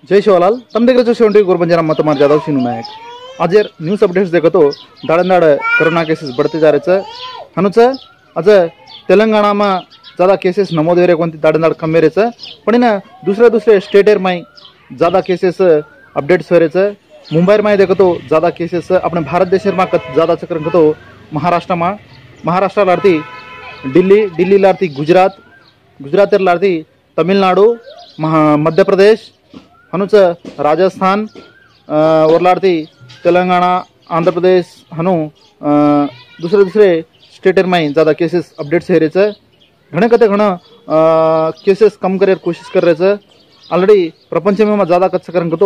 जय शिवलाल तम देख रहे हो गोरबंजारा मतमार जादव सिंह नायक आज न्यूज अपडेट्स देखो दाड़ कोरोना केसेस बढ़ते जा रहे हनुच आज तेलंगाणा में ज़्यादा केसेस नमोद हो रहे दाड़ कम रहे पण दूसरे स्टेटर में ज़्यादा केसेस अपडेट्स हो रहे मुंबई में देखो तो ज़्यादा केसेस अपने भारत देश में ज़्यादा चक्कर तो महाराष्ट्र लाती दिल्ली लाती गुजरात लाती तमिलनाडु मध्य प्रदेश हनुच राजस्थान ओरलाती तेलंगाना आंध्र प्रदेश हनु दूसरे स्टेटर में ज़्यादा केसेस अपडेट्स है रहे घने कते घना केसेस कम करे कोशिश कर रहे ऑलरेडी प्रपंच में ज़्यादा कच्छ करन तो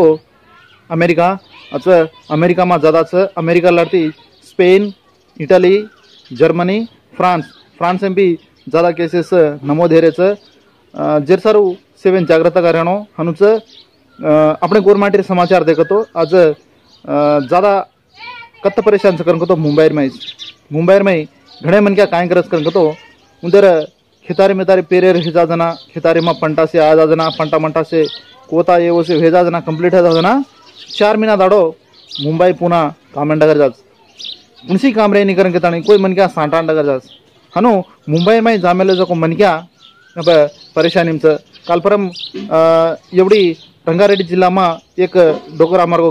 अमेरिका में ज़्यादा अमेरिका लाती स्पेन इटली जर्मनी फ्रांस में भी ज़्यादा केसेस नमोद है रहे जेर सारू सेवन जागृता का रहनो हनुच अपने गवर्नमेंट समाचार देखो तो आज ज़्यादा कत्त परेशान करन तो मुंबई में घने मन क्या काय करस करन तो उधर खितारी मितारी पेरे भेजा जना खितारी में पंटा से आ जा जना पंटा मंटा से कोता ये वो से भेजा जना कंप्लीट है जना 4 महीना दाड़ो मुंबई पुणे कामन डगर जास उनसी काम रहे नहीं करन के तानी कोई मन क्या सांटान डगर जास हनु मुंबई में जामेले जो को मन क्या अब परेशानी काल परम एवढी रंगारेड्डी जिला में एक डोकरा मार्गो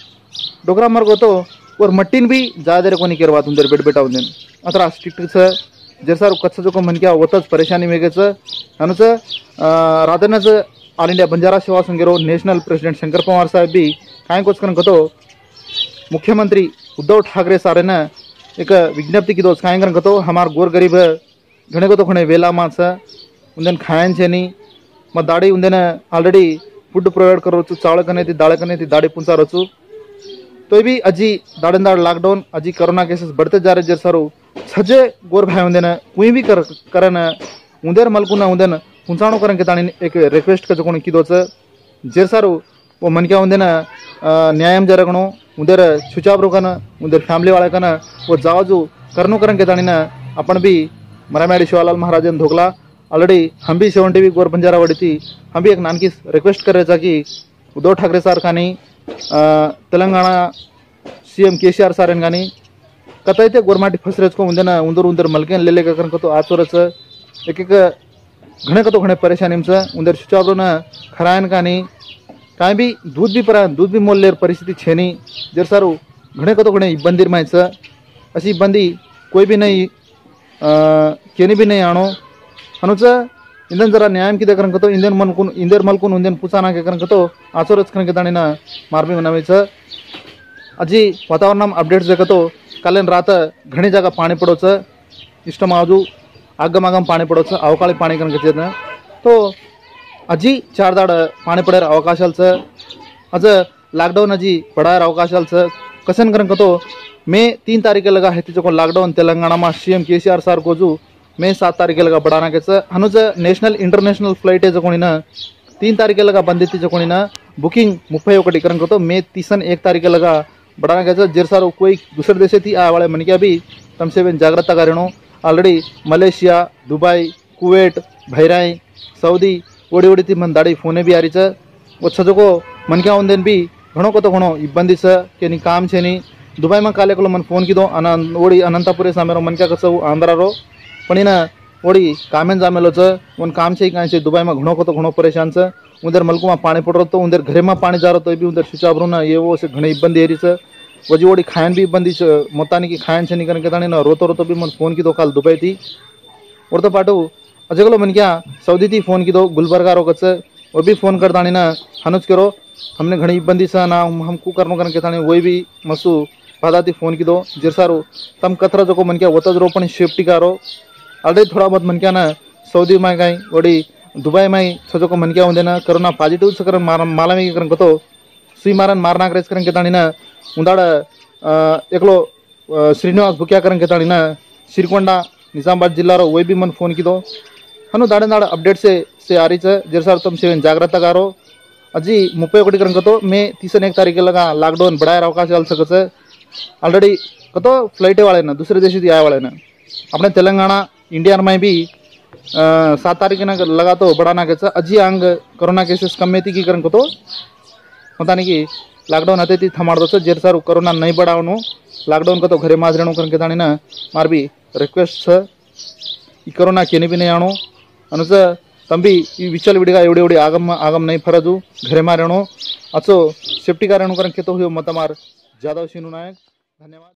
तो और मट्टीन भी ज़्यादा को नहीं किरवात उधर बेटा उदन अतरा स्ट्रिक्ट जैसा कच्छ जो मन क्या होतच परेशानी मेगेच हनुच राधनच ऑल इंडिया बंजारा सेवा संघेरो नेशनल प्रेसिडेंट शंकर पवार साहेब भी काय कोच कतो मुख्यमंत्री उद्धव ठाकरे सारे ने एक विज्ञप्ति की काय कतो हमार गोर गरीब घने को तो खने वेला में उन खायन छे नहीं मैं दाड़ी उन ऑलरेडी फूड प्रोवाइड करो चावल कने थी दाड़ी पुंसा रचू तो भी अजी दाड़ लॉकडाउन अजी कोरोना केसेस बढ़ते जा रहे जैसारू छजे गोर भाई उन कोई भी करन उधर मलकुना उन पुंसाणो करन के तानी एक रिक्वेस्ट कर जो की जैसारू वो मन क्या उन न्यायम जरगणो उधर छुचाब रोकन उधर फैमिली वाले कन वो जावजू करनो करन के तानी अपन भी मरामेडी शिवालाल महाराजन धोकला ऑलरेडी हम भी 7 टीवी गोर बंजारा वड़ी थी हम भी एक नानकी रिक्वेस्ट कर रहे थे कि उद्धव ठाकरे सर खानी तेलंगाना सीएम केसीआर सार गानी कतईते गोरमाटी फसरेज को उंदर मलके ले कर तो आचोरच एक घने कतो घने परेशानी उंदर शुचाब्रो न खरायन कानी काय भी दूध भी मोल लेर परिस्थिति छेनी जर सारू घने कतो घने इब्बंदी में अशी इब्बंदी कोई भी नहीं केनी भी नहीं आणो हनुच इंदन जरा न्याय की करन तो इंदर मलकुन उंदन पुचाना के करन तो आचोरच करन के दाणी मारबी मनावे अजी वातावरण अपडेट्स देखो तो कालन रात घनी जगह पानी पड़ो इष्टम आजू आगम आगम पानी पड़ो अवकाळी पानी करन के तो अजी 4 दाड़ पानी पड़े अवकाशाल आज लॉकडाउन अजी पड़ायर अवकाशाल कसन करन तो मे 3 तारीख लगा है जो लॉकडाउन तेलंगाना में सीएम केसीआर सार को जो मे 7 तारीख लगा बढ़ाना के हनुज नेशनल इंटरनेशनल फ्लाइट जो 3 तारीख लगा बंदी थी जो बुकिंग 31 करन तो मे 1 तारीख लगा बढ़ाना के जेरसारो कोई दूसरे देश थी आ वाले मन क्या भी तम से जागृता का रहनो already Malaysia Dubai Kuwait Bahrain Saudi ओडी ओडी थी मन दाड़ी फोने भी आ रही वो छजो को मन क्या उन भी घणो को तो घणो इब्बंदी के नहीं काम छे नहीं दुबई में काले को मन फोन की दो ओडी अनंतपुरे सामे मन क्या कसो आंध्रा रो पण ओडी कामेन जामेलो उन काम से कहीं दुबई में घणो को तो घणो परेशान उधर मलकू में पानी पड़ रहा तो उधर घरे में पानी जा रहा तो भी उधर शुचाब्रो ना ये वो से घने इब्बंदी है वजी ओडी खायन भी इब्बंदी मोतानी की खायन से नहीं करने के ना रोतो भी मन फोन की दो काल दुबई थी और तो पाटू अजगलो मन क्या सऊदी थी फोन की दो गुलबर्गा रोकच वो भी फोन कर दानी ना हनुज करो हमने घनी इब्बंदी सा ना हमको करनो करने के वही भी मसू बादाती फोन की दो जिरसारो तम कतरा जो को मन क्या वतज रो पण सेफ्टी कारो ऑलरेडी थोड़ा बहुत मन क्या ना सऊदी में गई ओडी दुबई में छजो को मन क्या होंगे ना कोरोना पॉजिटिव से कर माला में करन तो सुई मारन मारना करेस करन के तानी ना उंदाड़ एकलो श्रीनिवास बुकिया करन के तानी ना सिरकोंडा निजामाबाद जिला रो वही भी मन फोन की दो हनु दाड़े दाड़ अपडेट से आ रही है जैसा तुम से जागृता गारो अजी 31 करन तो मे 1 तारीख लगा लॉकडाउन बढ़ायर अवकाश चल सकते ऑलरेडी कतो फ्लाइटे वाले ना दूसरे देश थी आया वाले ना अपने तेलंगाना इंडिया में भी 7 तारीख लगा तो बढ़ाना के अजी आंग कोरोना केसेस कम थी की करन को तो मतानी कि लॉकडाउन हते ती थमाड़ दो जेर सारू कोरोना नहीं बढ़ावनो लॉकडाउन का तो घरे माज रहनो करके तानी ना मार भी रिक्वेस्ट छ ई कोरोना केने भी नहीं आणो अनुस तंबी ई विचल विडिगा एवढे एवढे आगम आगम नहीं फरजू घरे मा रहनो अचो सेफ्टी का रहनो करके तो हो मत मार जादव सिनु नायक धन्यवाद।